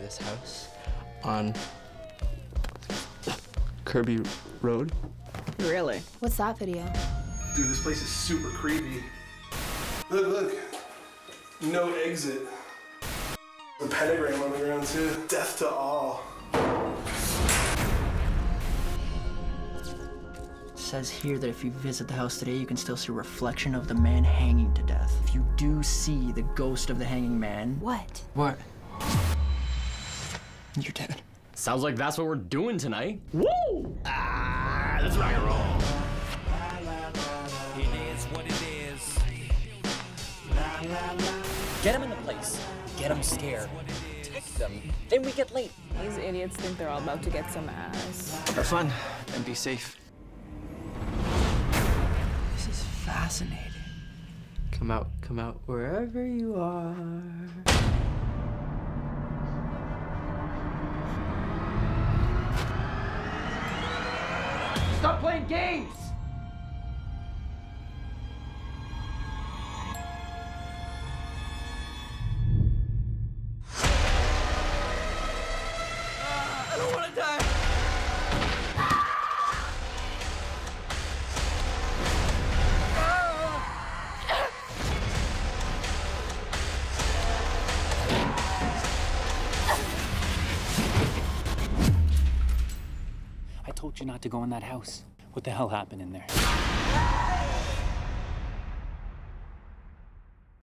this house on Kirby Road. Really? What's that video? Dude, this place is super creepy. Look, look. No exit. The pentagram on the ground too. Death to all. It says here that if you visit the house today, you can still see a reflection of the man hanging to death. If you do see the ghost of the hanging man... What? What? You're dead. Sounds like that's what we're doing tonight. Woo! Ah, let's rock and roll. It is what it is. Get them in the place. Get them scared. Take them. Then we get late. These idiots think they're all about to get some ass. Have fun and be safe. This is fascinating. Come out wherever you are. Stop playing games! I don't want to die. I told you not to go in that house. What the hell happened in there?